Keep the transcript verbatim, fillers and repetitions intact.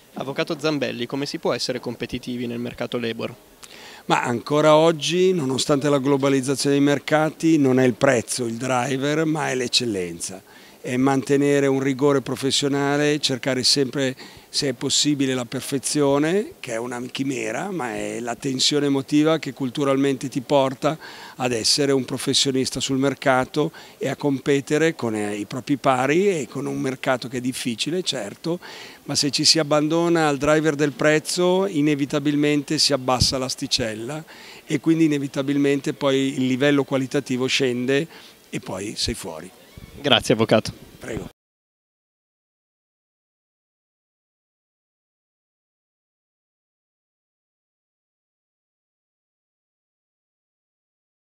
Avvocato Zambelli, come si può essere competitivi nel mercato labor? Ma ancora oggi, nonostante la globalizzazione dei mercati, non è il prezzo il driver, ma è l'eccellenza. È mantenere un rigore professionale, cercare sempre, se è possibile, la perfezione, che è una chimera, ma è la tensione emotiva che culturalmente ti porta ad essere un professionista sul mercato e a competere con i propri pari e con un mercato che è difficile, certo, ma se ci si abbandona al driver del prezzo, inevitabilmente si abbassa l'asticella e quindi inevitabilmente poi il livello qualitativo scende e poi sei fuori. Grazie, avvocato. Prego.